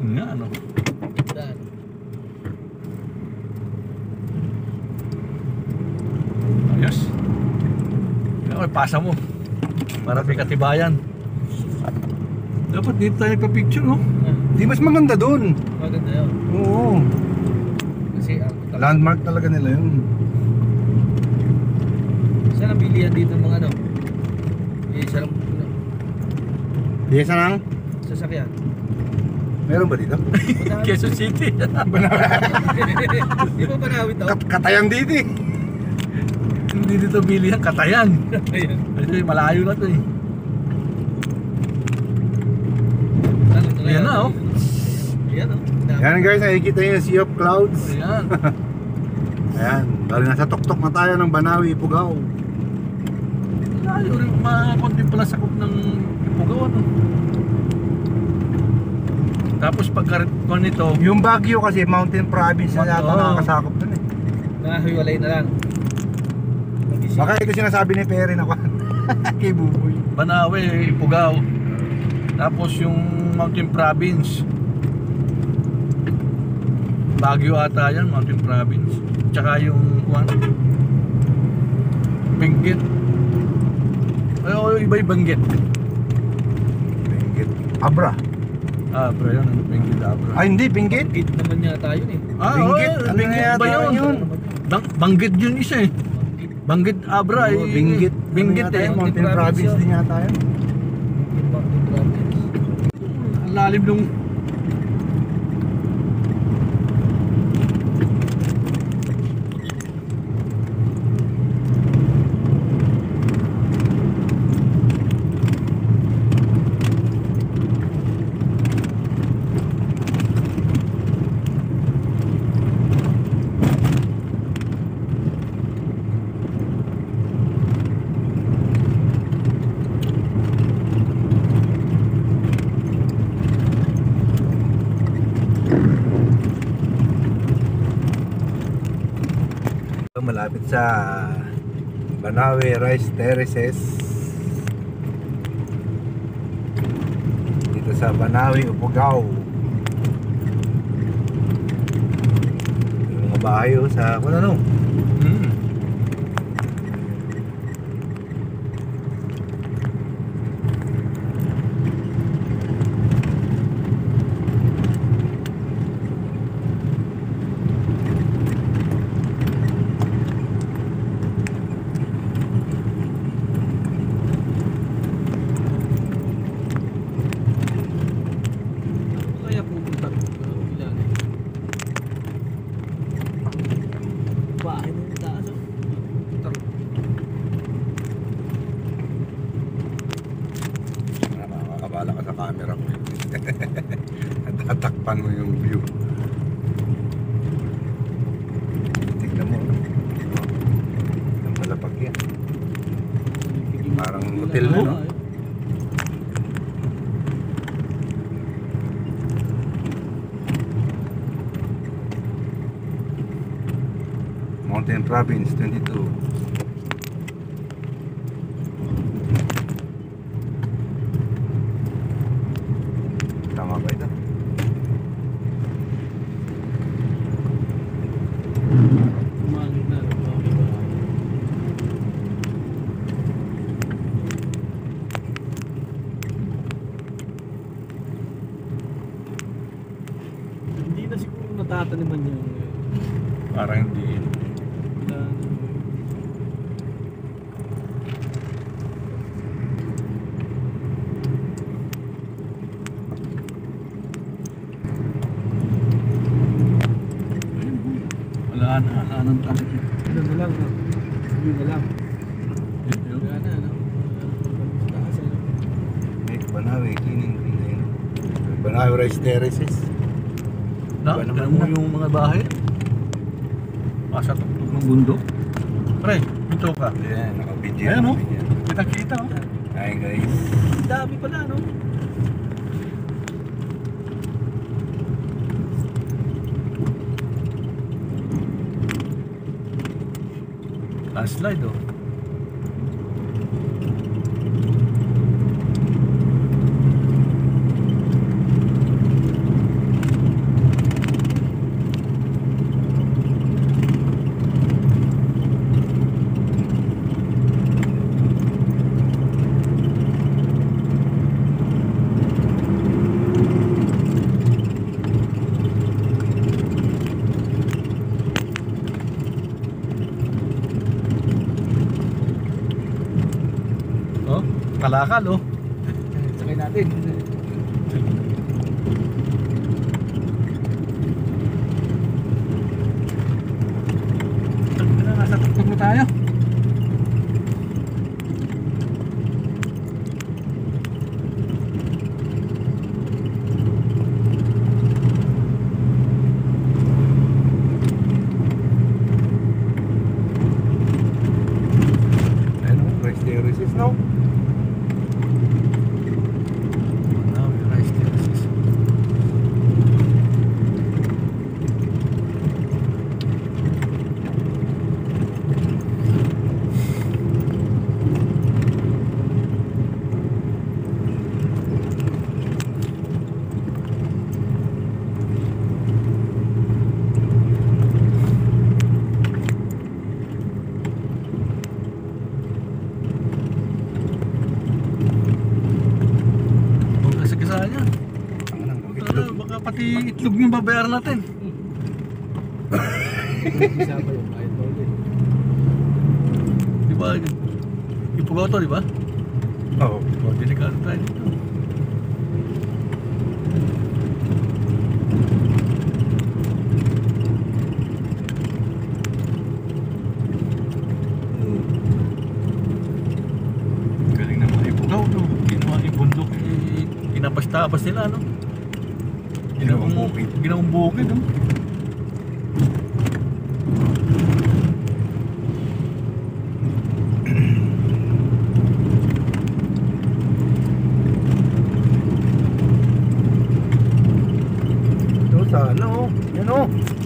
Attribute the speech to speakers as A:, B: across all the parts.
A: Nga, ano?
B: Dan.
A: Ayos. Okay, pasa mo. Para may katibayan. Dapat dito tayo pa-picture, no?
C: Di mas maganda dun.
B: Maganda yun.
C: Oo.
B: Kasi
C: Landmark talaga nila yun.
B: saan ang bilihan dito ng mga ano? Isa lang
C: Di isa lang?
B: sasakyan.
C: Meron ba dito?
A: Quezon City.
B: Di ba Banawi to?
C: Katayan dito eh.
A: Hindi dito bilihan, Katayan.
B: Ayan.
A: Ito malayo na to eh. Ayan na, oh.
B: Ayan oh.
C: Yan guys, nakikita nyo yung Sea of Clouds.
A: Ayan.
C: Ayan, bali nasa tuktok na tayo ng Banawi, Ifugao.
A: Malayo rin, konti pala sakop ng Ifugao, ano? Tapos pagka nito,
C: Yung Baguio kasi, mountain province na yata
A: Oo.
C: nakakasakop dun eh.
B: Nahiwalay na lang.
C: Baka ito sinasabi ni Perry na kay Buboy.
A: Banawe, Ifugao. Tapos yung Mountain Province, Baguio ata yan, Mountain Province. Tsaka yung Benguet. Ay, iba-ibang Benguet.
C: Benguet. Abra.
A: Abra yun, Benguet, Abra.
C: Ay hindi, Benguet.
B: Gate naman yata yun eh.
C: Benguet, ano
A: Benguet
C: yata
A: ba
C: yun?
A: Banggit yun isa eh. Banggit Abra eh.
C: Benguet.
A: Benguet
C: Ano yata
A: eh.
C: yun? Mountain province din yata yun.
A: Ang lalim nung
C: Malapit sa Banawe Rice Terraces dito sa Banawe, Ifugao. Yung mga bahay sa kung ano.
B: Kaya pupunta ilan eh. Bahay mo yung taas oh.
C: Makakabala ka sa camera mo. Tatakpan mo yung view. Tignan mo. Ang malapag yan. Parang hotel mo, no? Mountain Province 22. Tama ba ito?
B: Umangit na. Hindi na siguro natataniman yung
A: parang hindi. Wala na ng takot.
B: Ano na lang, no? Yun na lang.
A: Yun.
B: Wala na, no? Taas, ano?
C: Banawe, cleaning green na yun. Banawe Rice Terraces.
A: Na,
C: Iba naman
A: tignan mo
C: na.
A: yung mga bahay. Masa tuktok ng bundok. Pre, ito ka.
C: Ayan, naka-video.
A: Ayan, oh.
C: Ayan.
A: Kita-kita, oh.
C: Hi guys.
B: Ang dami pala, no?
A: Landslide, oh. kalakal oh.
B: Sakay natin.
A: Nasa tuktok na tayo.
C: Ano, rice terraces, no?
A: Kasanya. Baka pati itlog yung babayaran natin.
B: Isa pa yung kahit pa ulit.
A: Di ba? Ipugaw to, di ba?
C: Oo.
A: Oh, delikado tayo dito. Galing naman ipugaw, no? Ginawa yung bundok, kinapastabas nila, no?
C: Ginawang bukid.
A: Ginawang bukid, no?
C: Ito sa ano, yan o.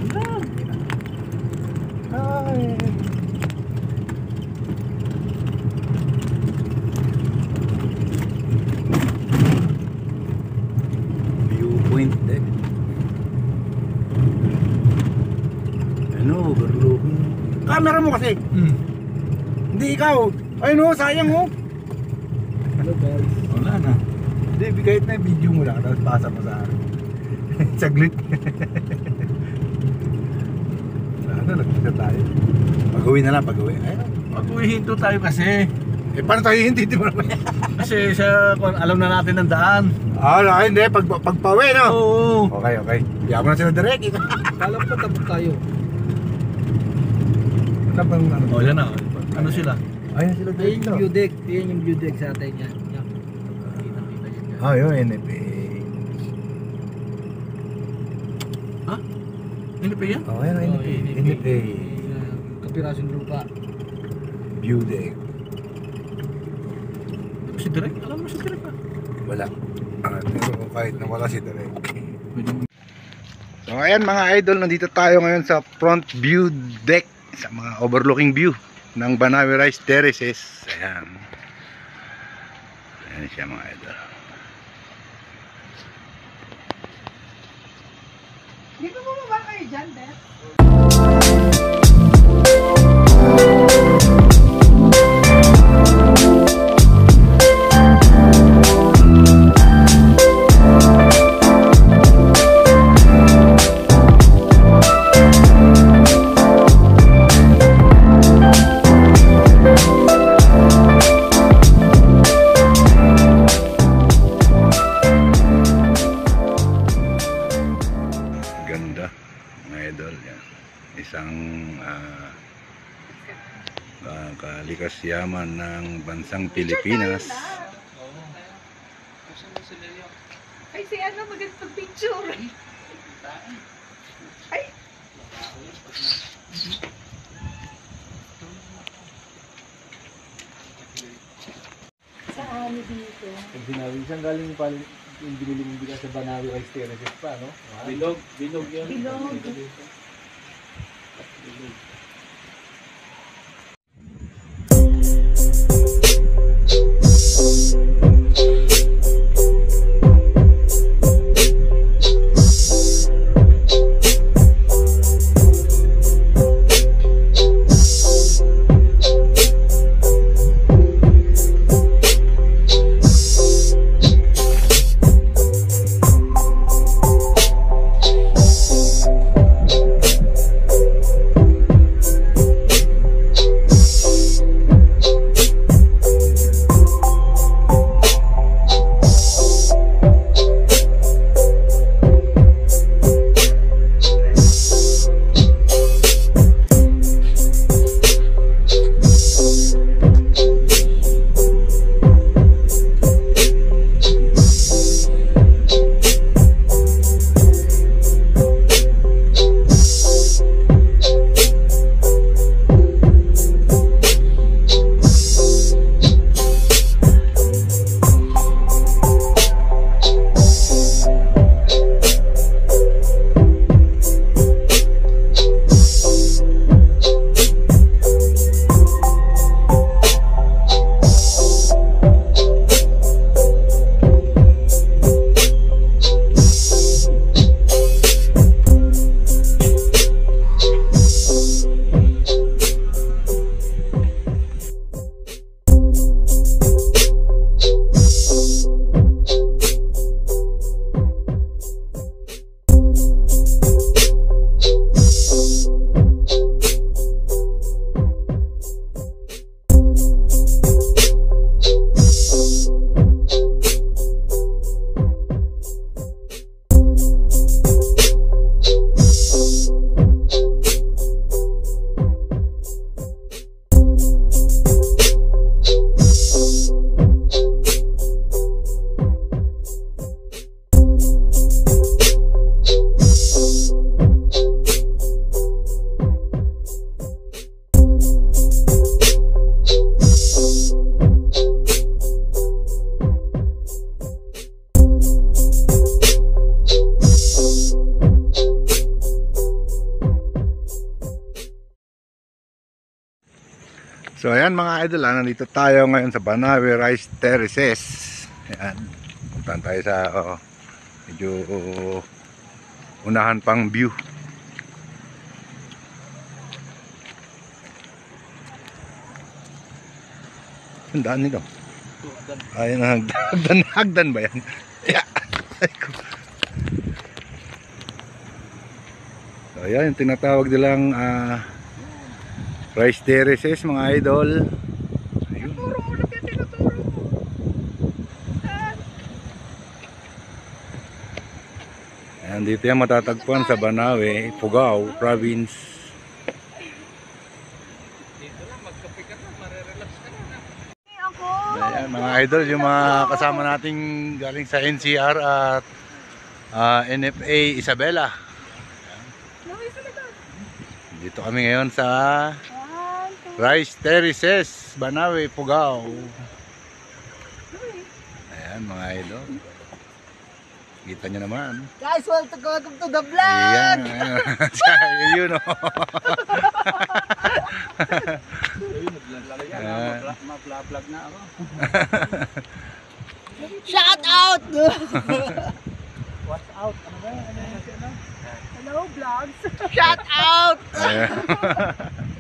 C: Ay. Viewpoint deck. Ano, overlooking. Camera mo kasi. Hindi ikaw. Ayun o, sayang o.
B: Hello guys.
C: Wala na. Hindi, kahit na video mo lang, tapos pasa mo sa akin. Saglit. Wala na, nagpisa tayo. Pag-uwi na lang, pag-uwi. Ayun.
A: Pag-uwi hinto tayo kasi.
C: Eh, paano tayo hindi? Di mo naman.
A: Kasi alam na natin ang daan.
C: Ah, hindi. Pagpawi, no?
A: Oo.
C: Okay, okay. Iyan mo na sila direct.
B: Kala ko tapos tayo.
C: Ano bang ano?
A: Oh, yan na. Ano sila?
C: Ayun sila
B: Ayun
C: direct.
B: yung view deck. Ayun yung view deck sa atin yan. Kita-kita yan dyan.
C: Ah, yun, NFA.
A: Ha? Hindi pa yan?
C: Oh, ayun, NFA. NFA.
B: Kapirasong lupa.
C: View deck.
A: Si Direk? Alam mo si Direk ah.
C: Wala. Pero kahit na wala si direct.
A: Pwede mo.
C: So ayan mga idol, nandito tayo ngayon sa front view deck sa mga overlooking view ng Banawe Rice Terraces. Ayan. Ayan siya mga idol.
D: Di ba bumaba kayo dyan, Beth?
C: Ganda mga idol yan. Isang kalikas yaman ng bansang Pilipinas.
D: Ay, si ano, magandang picture. Ay, sa ano dito?
B: Pag sinabi, isang galing pa yung binili mong bigas sa Banawe Rice Terraces pa, no? Bilog yan.
D: Bilog.
C: So ayan mga idol, nandito tayo ngayon sa Banawe Rice Terraces. Ayan, puntahan tayo sa medyo unahan pang view. Ang daan nito. Ayun ang hagdan ba yan? Yeah. So ayan, yung tinatawag nilang Rice Terraces mga idol. Ayun.
D: Turo mo lang yan, tinuturo mo. Saan?
C: Ayan, dito yan matatagpuan sa Banawe, Ifugao Province.
B: Dito lang, magkape ka na, marerelax ka na.
D: Hey, ako.
C: Ayan mga idol, yung mga kasama nating galing sa NCR at NFA Isabela.
D: Naway sa likod.
C: Dito kami ngayon sa
D: 1, 2,
C: Rice Terraces, Banawe, Ifugao.
D: 3.
C: Ayan mga idol. Kita nyo naman.
D: Guys, welcome to the vlog.
C: Ayan. Yun o.
B: Ma-vlog na ako.
D: Shout out!
B: Watch out. Ano ba?
D: Hello, vlogs. Shout out!
C: Ayan.